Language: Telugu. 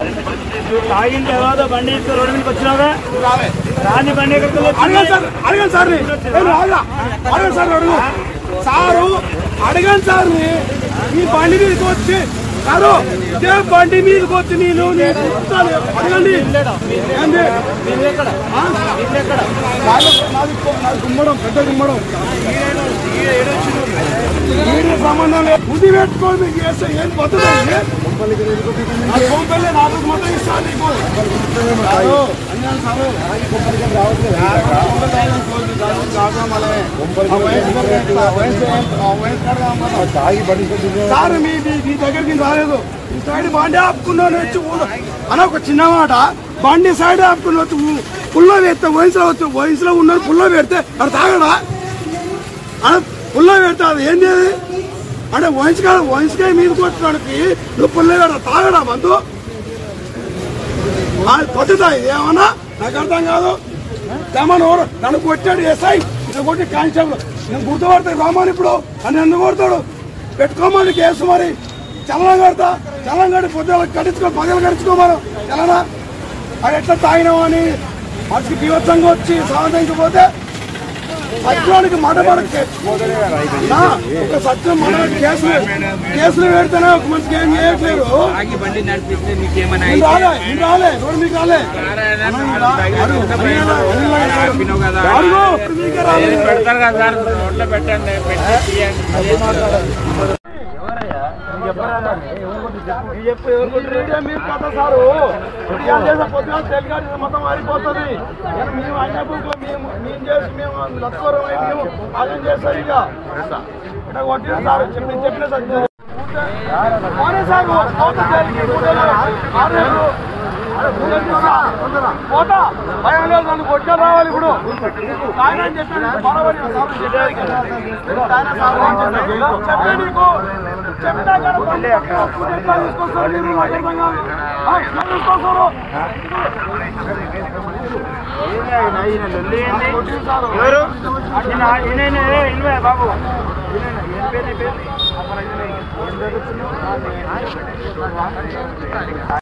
తాగిన తర్వాత బండి రోడ్డు మీదకి వచ్చినావా? రాని బండి అడగండి సార్, అడగండి సార్, సారు అడగండి సార్. ఈ బండి మీదకి వచ్చి సారు ఇదే బండి మీదకి వచ్చి నేను అడగండి. గుమ్మడం పెద్ద గుమ్మడం సంబంధం లేదు. బుద్ధి పెట్టుకోవాలి. మీకు చేస్తే ఏం పద్ధతి కోంపల్లి నాలుగు మొత్తం ఇస్తాను నీకు. సార్ మీ దగ్గరికి రాలేదు. ఈ సైడ్ బండి ఆపుకున్నాను వచ్చి అని ఒక చిన్న మాట. బండి సైడ్ ఆపుకుని వచ్చి పుల్లో పెడితే వయసులో ఉన్నాడు. పుల్లో పెడితే అది తాగడా? అని పుల్లో పెడితే అది ఏంటి? అంటే వయసుకాయ మీద కొట్టడానికి నువ్వు పుల్లో పెడతా తాగడా? మందు పద్ధతి ఇది ఏమన్నా నాకు అర్థం కాదు. తెమ్మను నన్ను కొట్టాడు ఎస్ఐ, నేను కొట్టి కానిస్టేబుల్, నేను గుర్తుపడతాను రామాని ఇప్పుడు అని ఎందుకు కొడతాడు? పెట్టుకోమని కేసు మరి చలనం కడతా. చలనం కట్టి పొద్దున కట్టించుకో, పగలు కట్టించుకోమను చలనా. అది ఎట్లా తాగినావు అని మనిషికి బీభత్సంగా వచ్చి సాధించకపోతే సత్యానికి మడబడ సత్యం మడ కేసులు పెడితేనే ఒక మనిషికి ఏం చేయట్లేదు. రాలే రోడ్డు మీకు రాలే మీరు కథ సారు పొద్దున తెలుగు మొత్తం మారిపోతుంది. మేము అయినా బుక్లో మేము చేసి మేము లత్కోరం అయి మేము అదేం చేస్తాం. ఇక కొట్టిన సార్ చెప్పిన సత్యం పోతా భయం లేదు. నన్ను కొట్టే రావాలి ఇప్పుడు ఆయన అని చెప్పాను. చెప్పే నీకు చెప్తా తీసుకొస్తారు బాబు. ఏం పేరు